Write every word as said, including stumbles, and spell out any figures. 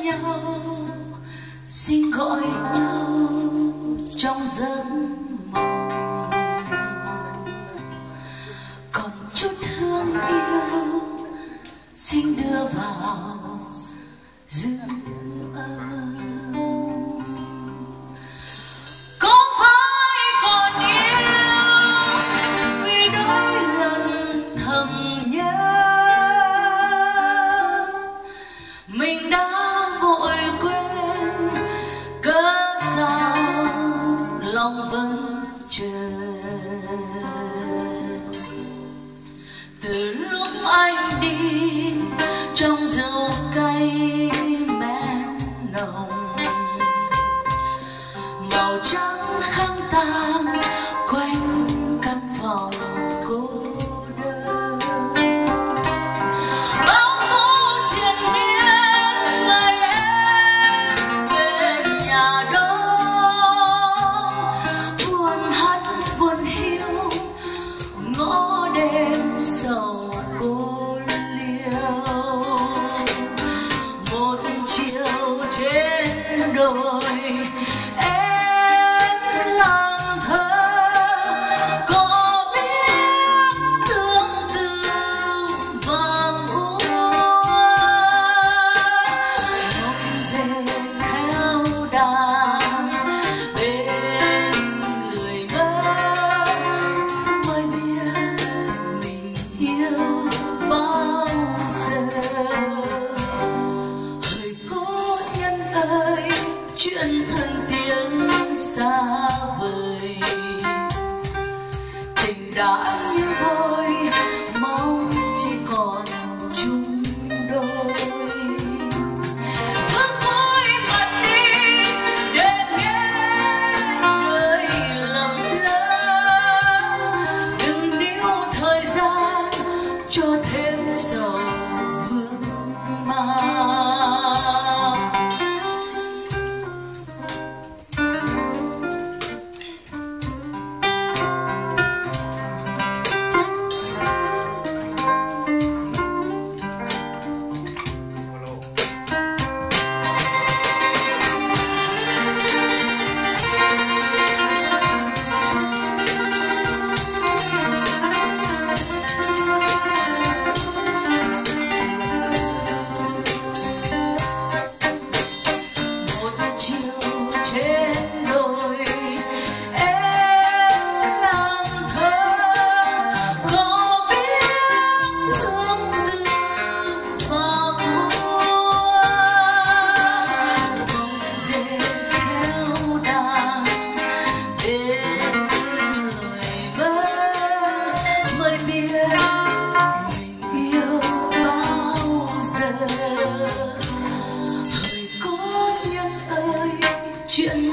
nhau, xin gọi nhau trong giấc mộng. Còn chút thương yêu xin đưa vào dư âm. Có phải còn yêu vì đôi lần thầm nhớ mình đã vội quên, cớ sao lòng vẫn chờ. Từ lúc anh đi trong rượu cay men nồng, màu trắng khăn tang quanh căn phòng cô đơn. Bao câu chuyện biết ngày em về nhà đó, buồn hắt buồn hiu ngõ đêm sầu cô liêu. Một chiều trên đồi em làm thơ, có biết tương tư vàng úa. Ngọc dê theo đàn bên người mơ, mới biết mình yêu bao giờ. Hỡi cô nhân ơi, chuyện thân tiếng xa vời, tình đã như vôi mong chỉ còn chung đôi. Bước thôi mặt đi để nghe đời lầm lỡ, đừng níu thời gian cho thêm sầu vương mang. Trên đồi em làm thơ, có biết thương tư và buồn. Bông dê theo đàn bên người mơ, mới biết mình yêu bao giờ. Hỡi cô nhân ơi, chuyện